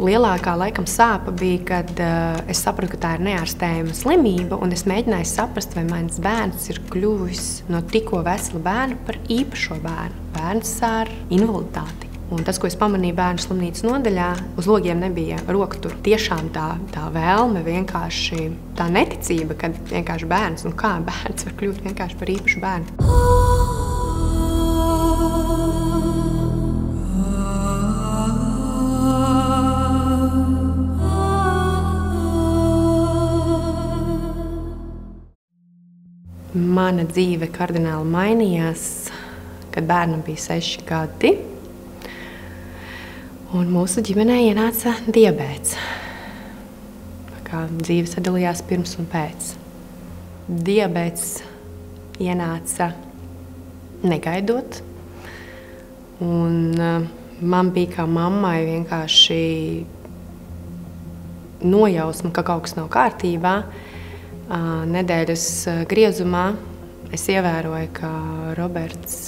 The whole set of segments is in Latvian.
lielākā laikam sāpa bija, kad es sapratu, ka tā ir neārstējama slimība, un es mēģināju saprast, vai mans bērns ir kļuvis no tikko vesela bērna par īpašo bērnu. Bērns ar invaliditāti. Un tas, ko es pamanīju bērnu slimnīcas nodaļā, uz logiem nebija roktur. Tiešām tā vēlme, vienkārši tā neticība, kad vienkārši bērns, kā bērns var kļūt vienkārši par īpašu bērnu. Mana dzīve kardināli mainījās, kad bērnam bija 6 gadi. Un mūsu ģimenē ienāca diabēts. Kā dzīve sadalījās pirms un pēc. Diabēts ienāca negaidot. Un man bija kā mammai vienkārši nojausma, ka kaut kas nav kārtībā. Nedēļas griezumā es ievēroju, ka Roberts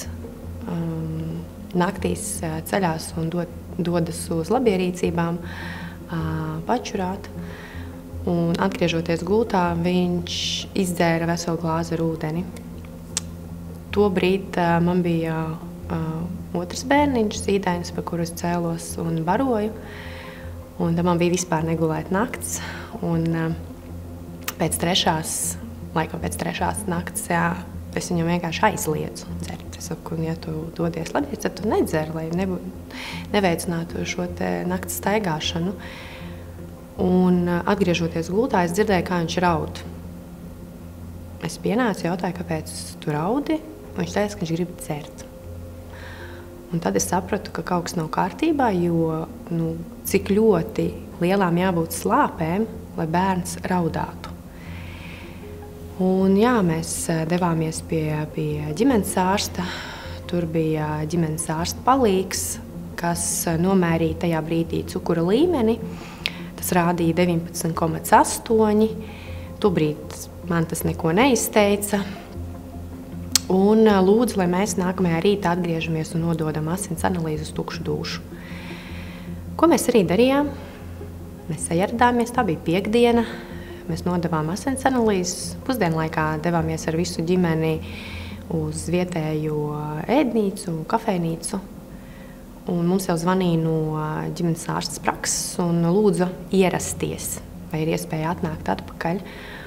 naktīs ceļās un dodas uz labierīcībām, pačurāt. Un atgriežoties gultā, viņš izdzēra veselu glāzi ar ūdeni. Tobrīd man bija otrs bērniņš, zīdainis, par kuru es cēlos un baroju. Un man bija vispār negulēt nakts. Un pēc trešās nakts, es viņam vienkārši aizliedzu dzert. Es saku, ja tu dodies labierīcībā, tad tu nedzer, lai neveicinātu šo te nakts staigāšanu. Un atgriežoties gultā, es dzirdēju, kā viņš raud. Es pienācu, jautāju, kāpēc tu raudi, un viņš teica, ka viņš grib dzert. Un tad es sapratu, ka kaut kas nav kārtībā, jo cik ļoti lielām jābūt slāpēm, lai bērns raudātu. Un jā, mēs devāmies pie ģimenes ārsta. Tur bija ģimenes ārsta palīgs, kas nomērīja tajā brīdī cukura līmeni. Tas rādīja 19,8. Tobrīd man tas neko neizteica. Un lūdzu, lai mēs nākamajā rītā atgriežamies un nododam asins analīzi uz tukšu dušu. Ko mēs arī darījām? Mēs sajaradāmies, tā bija piektdiena. Mēs nodevām asins analīzes. Pusdienlaikā devāmies ar visu ģimeni uz vietējo ēdnīcu, kafejnīcu. Un mums jau zvanīja no ģimenes ārstes prakses un lūdza ierasties, vai ir iespēja atnākt atpakaļ.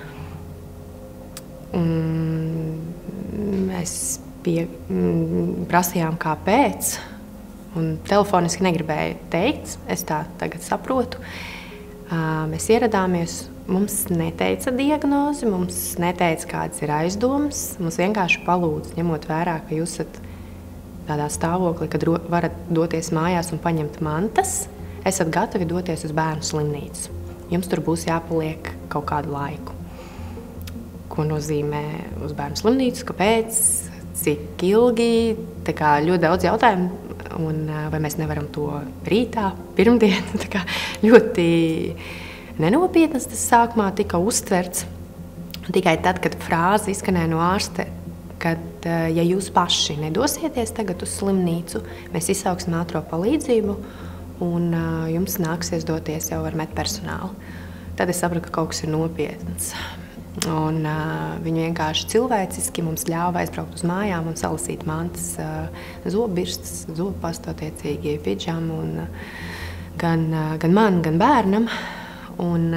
Mēs prasījām, kāpēc. Un telefoniski negribēju teikt, es tā tagad saprotu. Mēs ieradāmies, mums neteica diagnozi, mums neteica, kādas ir aizdomas. Mums vienkārši palūdza, ņemot vērā, ka jūs esat tādā stāvoklī, kad varat doties mājās un paņemt mantas, esat gatavi doties uz bērnu slimnīcu. Jums tur būs jāpaliek kaut kādu laiku. Ko nozīmē uz bērnu slimnīcu, kāpēc, cik ilgi, tā kā ļoti daudz jautājumu. Un vai mēs nevaram to rītā, pirmdien, tā kā ļoti nenopietnas tas sākumā tika uztverts. Tikai tad, kad frāze izskanēja no ārsta, kad ja jūs paši nedosieties tagad uz slimnīcu, mēs izsauksim ātro palīdzību un jums nāksies doties jau ar medpersonālu. Tad es sapratu, ka kaut kas ir nopietns. Un viņi vienkārši cilvēciski mums ļāva aizbraukt uz mājām un salasīt mantas, zobbirstas, zobpastu attiecīgi, pidžamu, gan man, gan bērnam. Un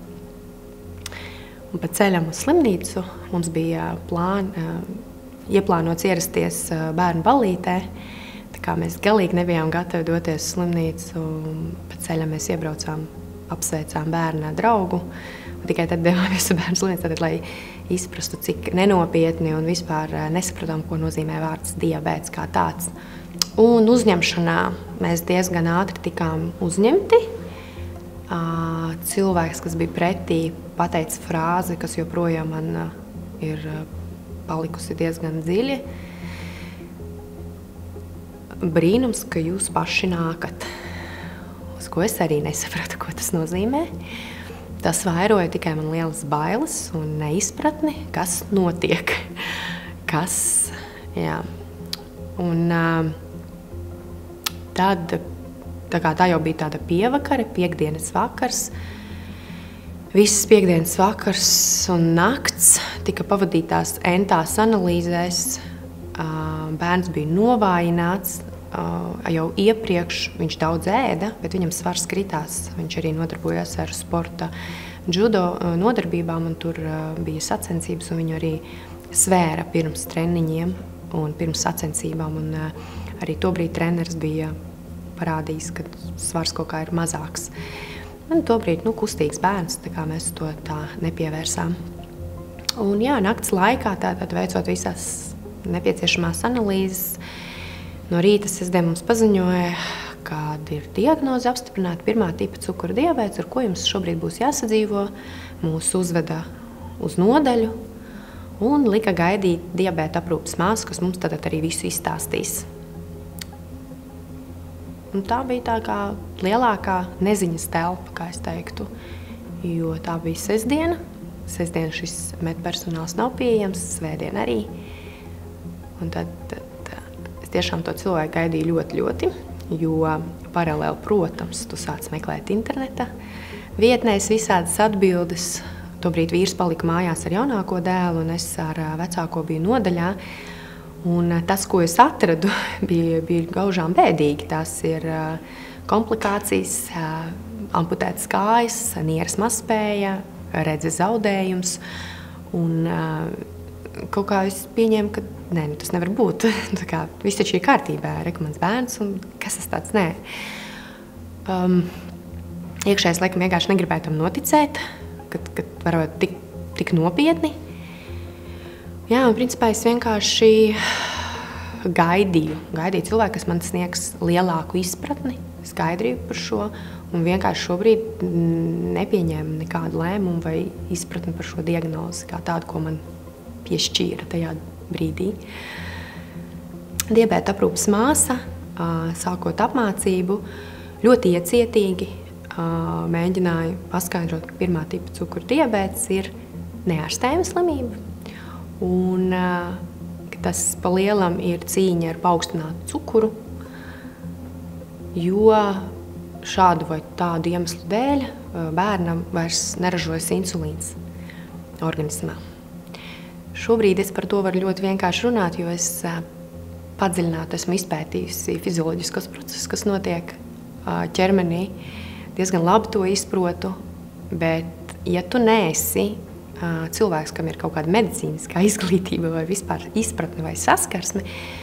pa ceļam uz slimnīcu mums bija ieplānots ierasties bērnu ballītē. Tā kā mēs galīgi nebijām gatavi doties uz slimnīcu, pa ceļam mēs iebraucām, apsveicām bērna draugu. Tikai tad devāmies uz bērnu slimnīcu, lai izprastu, cik nenopietni un vispār nesapratām, ko nozīmē vārds diabēts kā tāds. Un uzņemšanā mēs diezgan ātri tikām uzņemti. Cilvēks, kas bija pretī, pateica frāzi, kas joprojām man ir palikusi diezgan dziļi. Brīnums, ka jūs paši nākat. Uz ko es arī nesapratu, ko tas nozīmē. Tas vairoja tikai man lielas bailes un neizpratni, kas notiek. Jā. Un tad tā jau bija tāda pievakare, piektdienas vakars. Visas piektdienas vakars un nakts tika pavadītās entās analīzēs. Bērns bija novājināts. Jau iepriekš viņš daudz ēda, bet viņam svars kritās. Viņš arī nodarbojās ar sporta judo nodarbībām, un tur bija sacensības, un viņu arī svēra pirms treniņiem un pirms sacensībām. Un arī tobrīd treneris bija parādījis, ka svars kaut kā ir mazāks. Un tobrīd kustīgs bērns, tā kā mēs to tā nepievērsām. Un jā, nakts laikā tātad veicot visas nepieciešamās analīzes, no rīta sestdien mums paziņoja, kāda ir diagnoze apstiprināta 1. tipa cukura diabēts, ar ko jums šobrīd būs jāsadzīvo. Mūs uzveda uz nodaļu un lika gaidīt diabēta aprūpes māsu, kas mums tad arī visu izstāstīs. Un tā bija tā kā lielākā neziņas telpa, kā es teiktu, jo tā bija sestdiena. Sestdien šis medpersonāls nav pieejams, svētdien arī. Un tad es tiešām to cilvēku gaidīju ļoti, jo paralēli, protams, tu sāc meklēt interneta vietnēs visādas atbildes. Tobrīd vīrs palika mājās ar jaunāko dēlu, un es ar vecāko biju nodaļā. Un tas, ko es atradu, bija gaužām bēdīgi. Tās ir komplikācijas, amputētas kājas, nieres mazspēja, redzes zaudējums. Un kaut kā es pieņēmu, ka tas nevar būt. Viss taču ir kārtībā, mans bērns, un kas tas tāds? Nē. Iekšējais laikam vienkārši negribēja tam noticēt, kad varētu tik nopietni. Jā, un principā es vienkārši gaidīju cilvēku, kas man sniegs lielāku izpratni, skaidrību par šo, un vienkārši šobrīd nepieņēmu nekādu lēmumu vai izpratni par šo diagnozi, kā tādu, ko man piešķīra tajā brīdī. Diabēta aprūpes māsa, sākot apmācību, ļoti iecietīgi mēģināja paskaidrot, ka 1. tipa cukura diabēts ir neārstējama slimība, un ka tas pa lielam ir cīņa ar paaugstinātu cukuru, jo šādu vai tādu iemeslu dēļ bērnam vairs neražojas insulīns organismā. Šobrīd es par to varu ļoti vienkārši runāt, jo es padziļināti esmu izpētījusi fizioloģiskos procesus, kas notiek ķermenī. Diezgan labi to izprotu, bet ja tu neesi cilvēks, kam ir kaut kāda medicīniskā izglītība vai vispār izpratne vai saskarsme,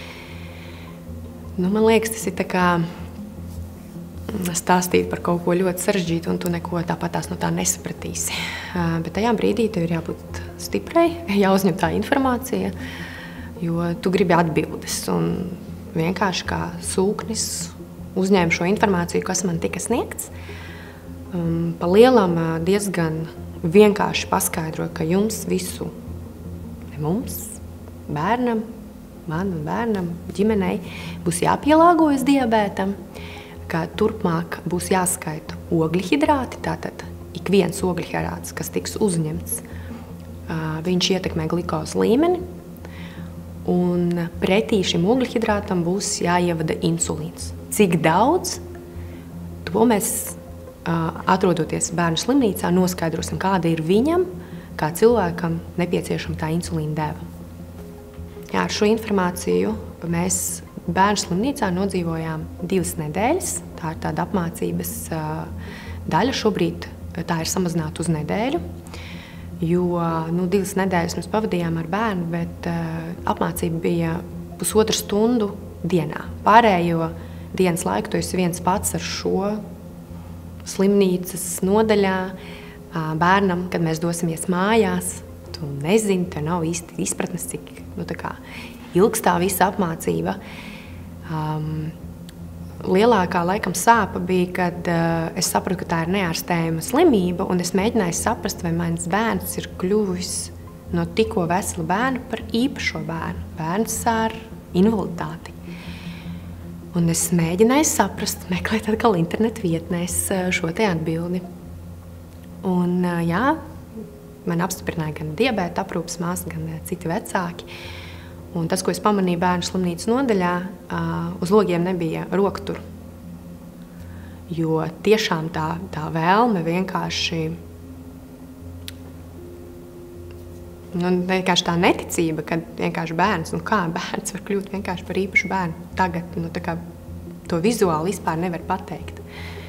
man liekas, tas ir tā kā stāstīt par kaut ko ļoti sarežģītu, un tu neko tāpatās no tā nesapratīsi. Bet tajā brīdī tev ir jābūt stiprai, jāuzņem tā informācija, jo tu gribi atbildes. Un vienkārši kā sūknis uzņēmu šo informāciju, kas man tika sniegts. Pa lielam diezgan vienkārši paskaidroju, ka jums visu, ne mums, bērnam, man un bērnam, ģimenei, būs jāpielāgojas diabētam, ka turpmāk būs jāskaita ogļhidrāti, tātad ik viens ogļhidrāts, kas tiks uzņemts, viņš ietekmē glikozu līmeni, un pretī šim ogļhidrātam būs jāievada insulīns. Cik daudz, to mēs, atrodoties bērnu slimnīcā, noskaidrosim, kāda ir viņam, kā cilvēkam, nepieciešama tā insulīna deva. Jā, ar šo informāciju mēs bērnu slimnīcā nodzīvojām 2 nedēļas. Tā ir tāda apmācības daļa. Šobrīd tā ir samazināta uz nedēļu, jo 2 nedēļas mēs pavadījām ar bērnu, bet apmācība bija 1,5 stundu dienā. Pārējo dienas laiku tu esi viens pats ar šo slimnīcas nodaļā bērnam, kad mēs dosimies mājās. Tu nezini, tev nav īsti izpratnes, cik ilgs tā visa apmācība. Lielākā laikam sāpa bija, kad es sapratu, ka tā ir neārstējama slimība, un es mēģināju saprast, vai mans bērns ir kļuvis no tikko vesela bērna par īpašo bērnu, bērns ar invaliditāti. Un es mēģināju saprast, meklēt atkal internetu vietnēs šo te atbildi. Un jā, man apstiprināja gan diabēta aprūpes māsa, gan citi vecāki. Un tas, ko es pamanīju bērnu slimnīcas nodaļā, uz logiem nebija rokturu. Jo tiešām tā vēlme vienkārši, vienkārši tā neticība, kad vienkārši bērns, kā bērns var kļūt vienkārši par īpašu bērnu tagad, tā kā to vizuāli vispār nevar pateikt.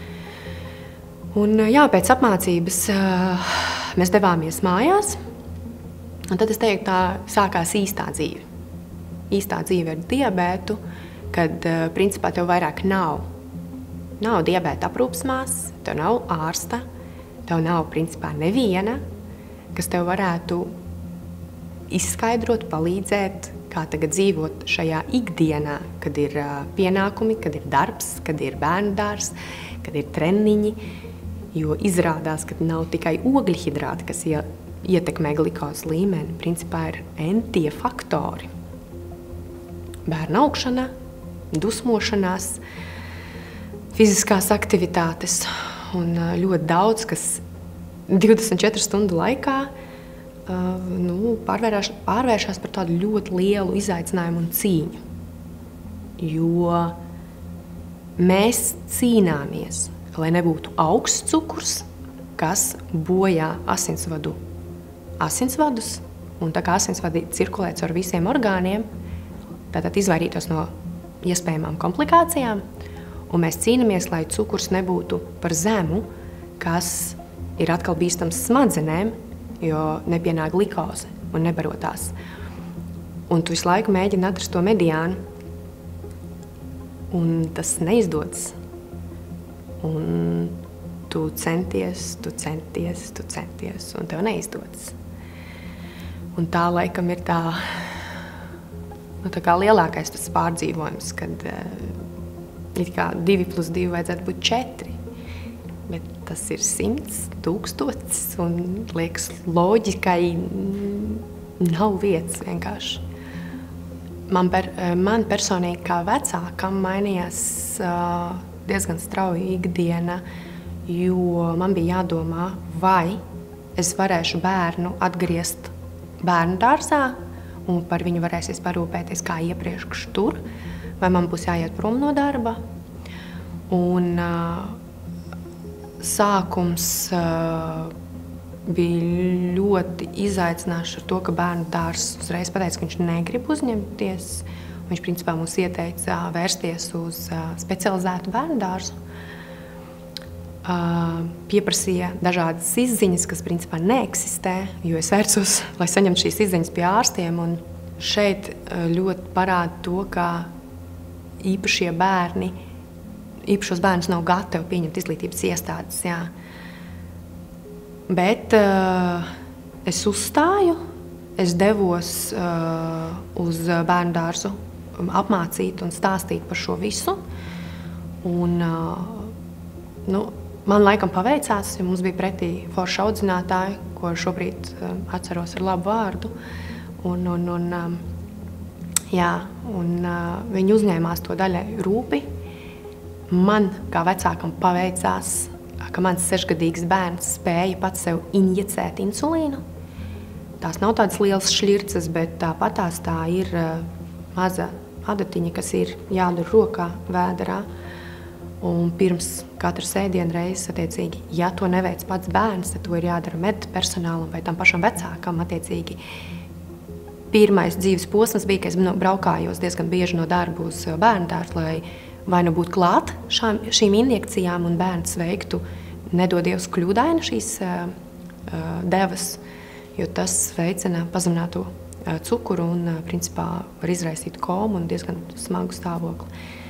Un jā, pēc apmācības mēs devāmies mājās, un tad es teiktu, tā sākās īstā dzīve. Īstā dzīve ar diabētu, kad principā tev vairāk nav diabēta aprūpes māsas, tev nav ārsta, tev nav principā neviena, kas tev varētu izskaidrot, palīdzēt, kā tagad dzīvot šajā ikdienā, kad ir pienākumi, kad ir darbs, kad ir bērnu dārs, kad ir treniņi, jo izrādās, ka nav tikai ogļhidrāti, kas ietekmē glukozes līmeni, principā ir entie faktori. Bērna augšana, dusmošanās, fiziskās aktivitātes un ļoti daudz, kas 24 stundu laikā pārvēršas par tādu ļoti lielu izaicinājumu un cīņu. Jo mēs cīnāmies, lai nebūtu augsts cukurs, kas bojā asinsvadus, un tā kā asinsvadi cirkulē caur visiem orgāniem, tātad izvairītos no iespējamām komplikācijām, un mēs cīnāmies, lai cukurs nebūtu par zemu, kas ir atkal bīstams smadzenēm, jo nepienāk glikoze un nebarotās. Un tu visu laiku mēģini atrast to mediānu, un tas neizdodas. Un tu centies, un tev neizdodas. Un tā laikam ir tā kā lielākais tas pārdzīvojums, kad it kā 2 + 2 vajadzētu būt 4. Bet tas ir 100, 1000, un liekas loģikai nav vietas vienkārši. Man personīgi kā vecākam mainījās diezgan strauji ikdiena, jo man bija jādomā, vai es varēšu bērnu atgriezt bērnu dārzā, un par viņu varēsies parūpēties kā iepriekš tur, vai man būs jāiet prom no darba. Un sākums bija ļoti izaicināšs ar to, ka bērnu dārzs uzreiz pateica, ka viņš negrib uzņemties. Viņš principā mums ieteica vērsties uz specializētu bērnu dārzu. Pieprasīja dažādas izziņas, kas principā neeksistē, jo es vērsos, lai saņemtu šīs izziņas pie ārstiem. Un šeit ļoti parāda to, ka īpašos bērnus nav gatavi pieņemt izglītības iestādes. Jā. Bet es uzstāju, es devos uz bērnu dārzu apmācīt un stāstīt par šo visu. Un, man laikam paveicās, jo mums bija pretī forša audzinātāja, ko šobrīd atceros ar labu vārdu. Viņi uzņēmās to daļai rūpi. Man, kā vecākam, paveicās, ka mans 6-gadīgs bērns spēja pats sev injicēt insulīnu. Tās nav tādas lielas šļirces, bet tāpatās tā ir maza adatiņa, kas ir jādara rokā, vēderā. Un pirms katras ēdienu reizes, attiecīgi, ja to neveic pats bērns, tad to ir jādara medpersonālam vai tam pašam vecākam, attiecīgi. Pirmais dzīves posms bija, ka es braukājos diezgan bieži no darba uz bērnu dārzu, lai vai nu būtu klāt šīm injekcijām un bērns veiktu nedodievs kļūdaini šīs devas, jo tas veicina pazemināto cukuru un principā var izraisīt komu un diezgan smagu stāvokli.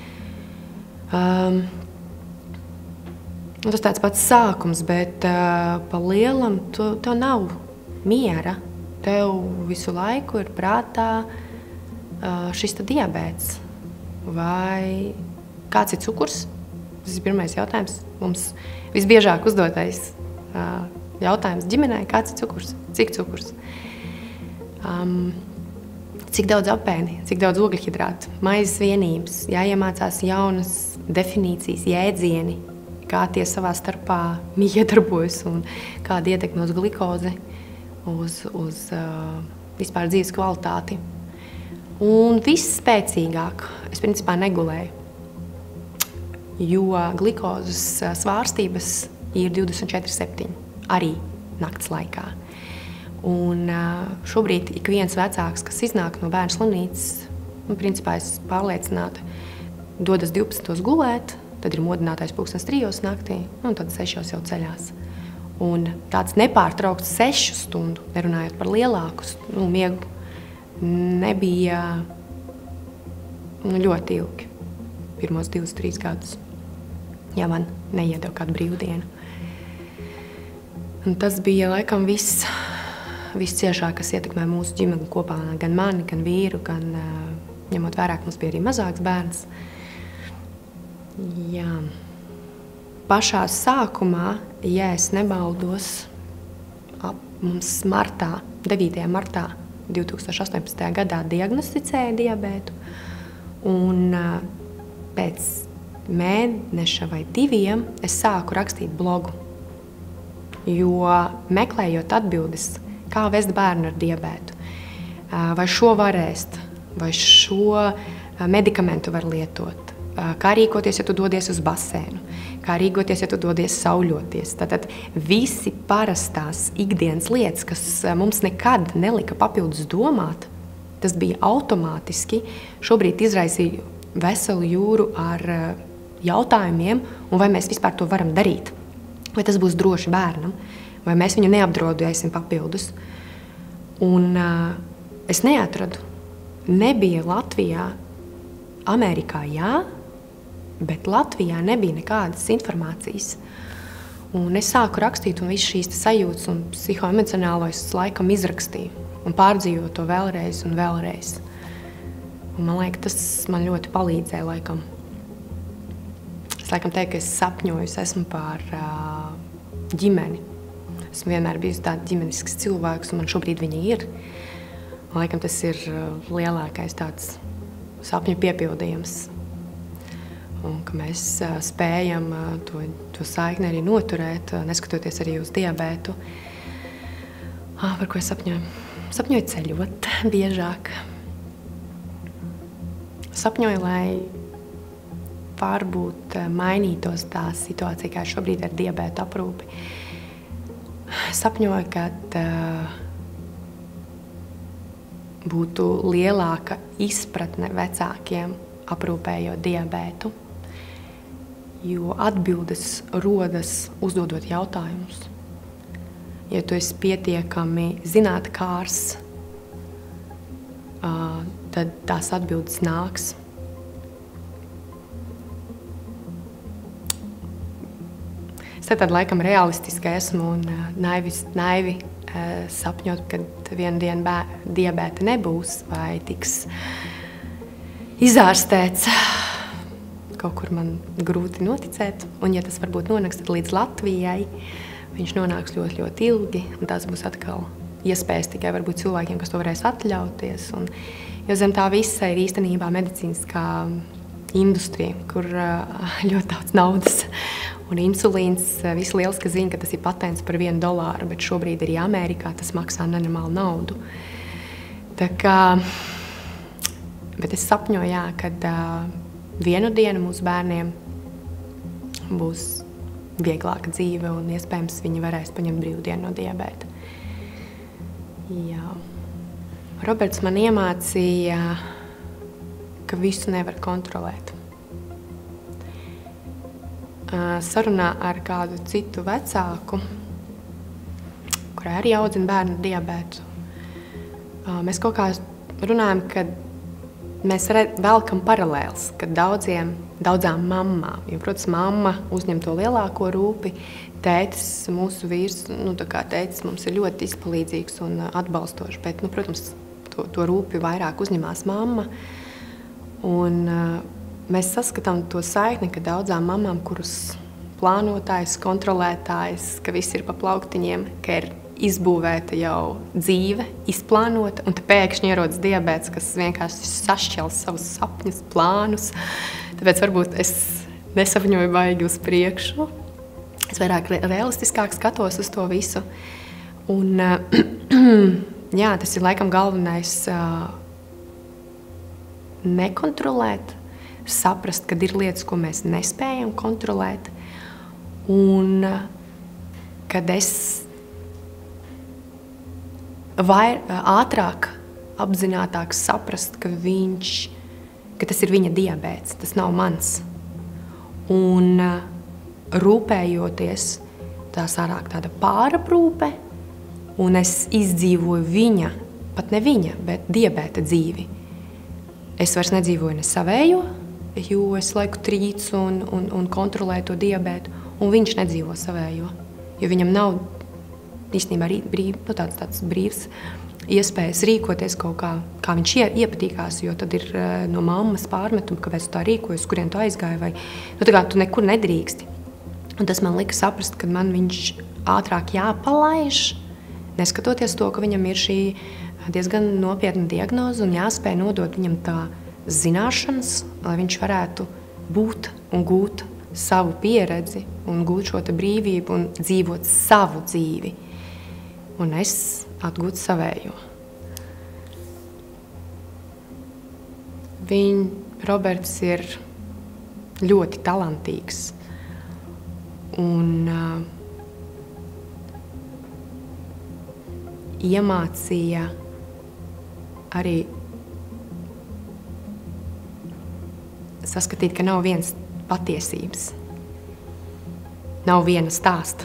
Tas tāds pats sākums, bet pa lielam tev nav miera. Tev visu laiku ir prātā šis diabēts. Vai kāds ir cukurs? Tas ir pirmais jautājums. Mums visbiežāk uzdotais jautājums ģimenei, kāds ir cukurs? Cik cukurs? Cik daudz apēni, cik daudz ogļhidrātu, maizes vienības, jāiemācās jaunas definīcijas, jēdzieni, kā tie savā starpā iedarbojas un kāda ietekme uz glikozi, uz vispār dzīves kvalitāti. Un viss spēcīgāk es principā negulēju. jo glikozes svārstības ir 24/7, arī nakts laikā. Un šobrīd ik viens vecāks, kas iznāk no bērnu slimnīcas, principā es pārliecināti, dodas 12. gulēt, tad ir modinātais pulkstens 3. naktī, un tad 6. jau ceļās. Un tāds nepārtraukts 6 stundu, nerunājot par lielāku miegu, nebija ļoti ilgi. Pirmos 2-3 gadus, ja man neiedeva kādu brīvdienu. Un tas bija laikam viss ciešāk, kas ietekmē mūsu ģimeni kopā, gan mani, gan vīru, gan ņemot vērā, ka mums bija arī mazāks bērns. Jā. Pašā sākumā, ja es nemaldos, mums 9. martā 2018. gadā diagnosticēja diabētu, un pēc mēneša vai 2 es sāku rakstīt blogu, jo meklējot atbildes, kā vest bērnu ar diabētu, vai šo var ēst, vai šo medikamentu var lietot, kā rīkoties, ja tu dodies uz basēnu, kā rīkoties, ja tu dodies sauļoties. Tātad visi parastās ikdienas lietas, kas mums nekad nelika papildus domāt, tas bija automātiski, šobrīd izraisīja veselu jūru ar jautājumiem, un vai mēs vispār to varam darīt. Vai tas būs droši bērnam, vai mēs viņu neapdraudēsim papildus. Un es neatradu, nebija Latvijā, Amerikā jā, bet Latvijā nebija nekādas informācijas. Un es sāku rakstīt, un visu šīs sajūtas un psihoemocionālojas laikam izrakstīju, un pārdzīvoju to vēlreiz un vēlreiz. Un man liekas, tas man ļoti palīdzēja laikam. Es laikam teiktu, ka es sapņoju, esmu par ģimeni. Esmu vienmēr bijusi tāds ģimenisks cilvēks, un man šobrīd viņa ir. Man laikam tas ir lielākais tāds sapņu piepildījums. Un ka mēs spējam to saikni arī noturēt, neskatoties arī uz diabētu. Par ko es sapņoju? Sapņoju ceļot biežāk. Sapņoju, lai varbūt mainītos tā situācija, kā šobrīd ar diabētu aprūpi. Sapņoju, kad būtu lielāka izpratne vecākiem aprūpējot diabētu, jo atbildes rodas uzdodot jautājumus. Ja tu esi pietiekami zinātkārs, tad tās atbildes nāks. Es tad laikam realistiski esmu un naivi sapņot, kad vienu dienu diabēta nebūs vai tiks izārstēts. Kaut kur man grūti noticēt, un ja tas varbūt nonāks līdz Latvijai, viņš nonāks ļoti, ļoti ilgi, un tās būs atkal iespējas tikai varbūt cilvēkiem, kas to varēs atļauties. Jo zem tā visa ir īstenībā medicīniskā industrija, kur ļoti daudz naudas. Un insulīns, visi lieliski zina, ka tas ir patents par $1, bet šobrīd arī Amerikā tas maksā nenormālu naudu. Tā kā, bet es sapņoju, jā, kad vienu dienu mūsu bērniem būs vieglāka dzīve un iespējams viņi varēs paņemt brīvdienu no diabēta. Jā. Roberts man iemācīja, ka visu nevar kontrolēt. Sarunā ar kādu citu vecāku, kurai arī audzina bērnu ar diabētu, mēs kaut kā runājam, ka mēs velkam paralēls, ka daudzām mammām, jo, protams, mamma uzņem to lielāko rūpi, tētis, mūsu vīrs, tētis mums ir ļoti izpalīdzīgs un atbalstošs, bet, protams, to rūpi vairāk uzņemās mamma. Un mēs saskatām to saikni, ka daudzām mamām, kuras plānotājs, kontrolētājs, ka viss ir pa plauktiņiem, ka ir izbūvēta jau dzīve, izplānota, un te pēkšņi ierodas diabēts, kas vienkārši sašķels savus sapņus, plānus. Tāpēc varbūt es nesapņoju baigi uz priekšu. Es vairāk realistiskāk skatos uz to visu. Un jā, tas ir laikam galvenais nekontrolēt saprast, kad ir lietas, ko mēs nespējam kontrolēt, un kad es ātrāk, apzinātāk saprast, ka tas ir viņa diabēts, tas nav mans. Un rūpējoties, tā sārāk tāda pāraprūpe, un es izdzīvoju viņa, pat ne viņa, bet diabēta dzīvi. Es vairs nedzīvoju ne savējo, jo es laiku trīcu un kontrolēju to diabētu, un viņš nedzīvo savējo, jo viņam nav īstenībā tāds brīvs iespējas rīkoties kaut kā viņš iepatīkās, jo tad ir no mammas pārmetumi, kāpēc tu tā rīkojies, kurien tu aizgāji, vai tu nekur nedrīksti. Un tas man lika saprast, ka man viņš ātrāk jāpalaiž, neskatoties to, ka viņam ir šī diezgan nopietna diagnoze un jāspēj nodot viņam tā zināšanas, lai viņš varētu būt un gūt savu pieredzi un gūt šo te brīvību un dzīvot savu dzīvi. Un es atgūt savējo. Roberts ir ļoti talantīgs un iemācīja arī saskatīt, ka nav vienas patiesības, nav viena stāsta,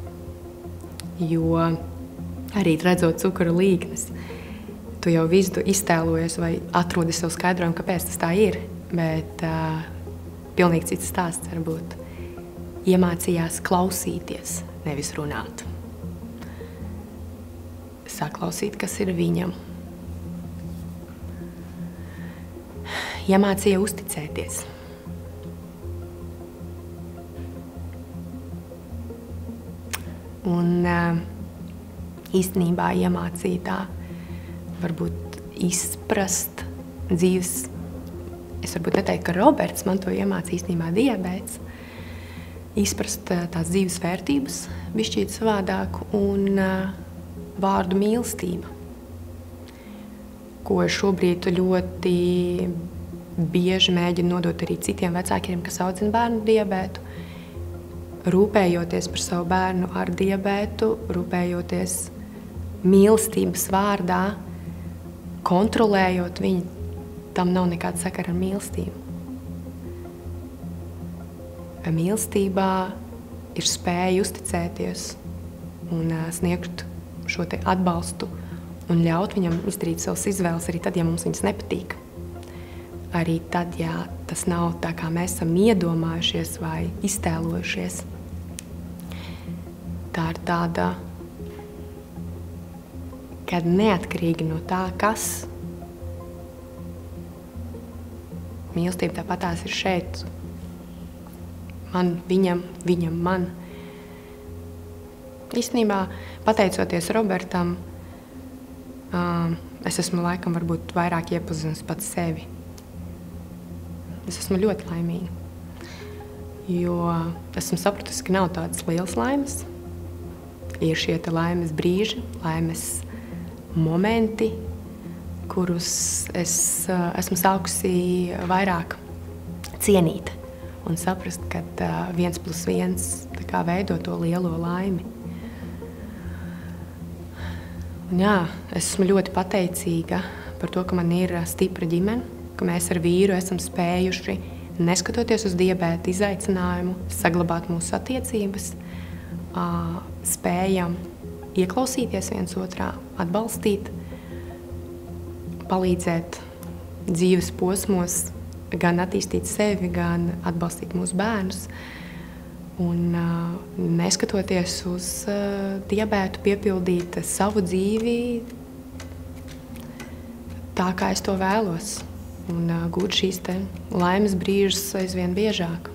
jo arī redzot cukuru līknes, tu jau visu iztēlojies vai atrodi sev skaidrojumu, kāpēc tas tā ir, bet pilnīgi cits stāsts varbūt iemācījās klausīties, nevis runāt. Saklausīt, kas ir viņam. Iemācīja uzticēties. Un īstenībā iemācīja tā, varbūt izprast dzīves. Es varbūt neteiktu, ka Roberts man to iemācīja īstenībā diabēts. Izprast tās dzīves vērtības, bišķīt savādāk, un vārdu mīlestība, ko es šobrīd ļoti bieži mēģinu nodot arī citiem vecākiem, kas audzina bērnu diabētu, rūpējoties par savu bērnu ar diabētu, rūpējoties mīlestības vārdā, kontrolējot viņu, tam nav nekāda sakara ar mīlestību. Mīlestībā ir spēja uzticēties un sniegt šo te atbalstu un ļaut viņam izdarīt savas izvēles arī tad, ja mums viņas nepatīk. Arī tad, ja tas nav tā, kā mēs esam iedomājušies vai iztēlojušies. Tā ir tāda, kad neatkarīgi no tā, kas mīlestība tāpatās ir šeit. Man, viņam, man. Īstenībā, pateicoties Robertam, es esmu laikam varbūt vairāk iepazinusi pats sevi. Es esmu ļoti laimīga, jo esmu sapratusi, ka nav tādas lielas laimes. Ir šie te laimes brīži, laimes momenti, kurus es esmu sākusi vairāk cienīt un saprast, ka 1+1 tā kā veido to lielo laimi. Un jā, es esmu ļoti pateicīga par to, ka man ir stipra ģimene, ka mēs ar vīru esam spējuši, neskatoties uz diabēta izaicinājumu, saglabāt mūsu attiecības, spējam ieklausīties viens otrā, atbalstīt, palīdzēt dzīves posmos, gan attīstīt sevi, gan atbalstīt mūsu bērnus. Un neskatoties uz diabētu, piepildīt savu dzīvi tā, kā es to vēlos. Un gūt šīs te laimes brīžus aizvien biežāk.